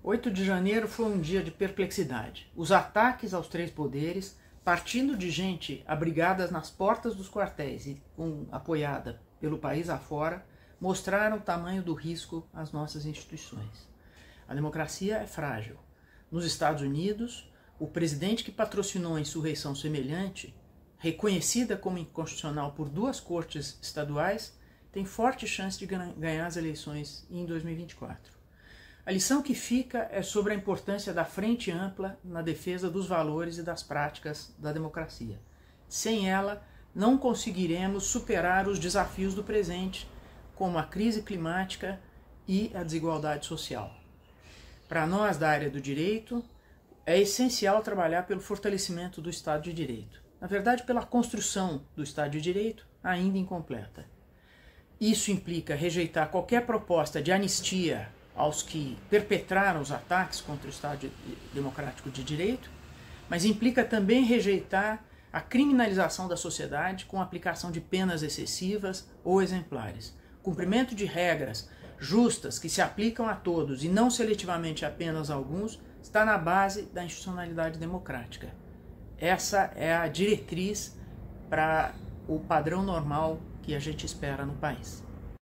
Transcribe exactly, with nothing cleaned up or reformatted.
oito de janeiro foi um dia de perplexidade. Os ataques aos três poderes, partindo de gente abrigada nas portas dos quartéis e um, apoiada pelo país afora, mostraram o tamanho do risco às nossas instituições. A democracia é frágil. Nos Estados Unidos, o presidente que patrocinou a insurreição semelhante, reconhecida como inconstitucional por duas cortes estaduais, tem forte chance de ganhar as eleições em dois mil e vinte e quatro. A lição que fica é sobre a importância da frente ampla na defesa dos valores e das práticas da democracia. Sem ela, não conseguiremos superar os desafios do presente, como a crise climática e a desigualdade social. Para nós da área do direito, é essencial trabalhar pelo fortalecimento do Estado de Direito. Na verdade, pela construção do Estado de Direito ainda incompleta. Isso implica rejeitar qualquer proposta de anistia aos que perpetraram os ataques contra o Estado Democrático de Direito, mas implica também rejeitar a criminalização da sociedade com a aplicação de penas excessivas ou exemplares. Cumprimento de regras justas que se aplicam a todos e não seletivamente apenas a alguns está na base da institucionalidade democrática. Essa é a diretriz para o padrão normal que a gente espera no país.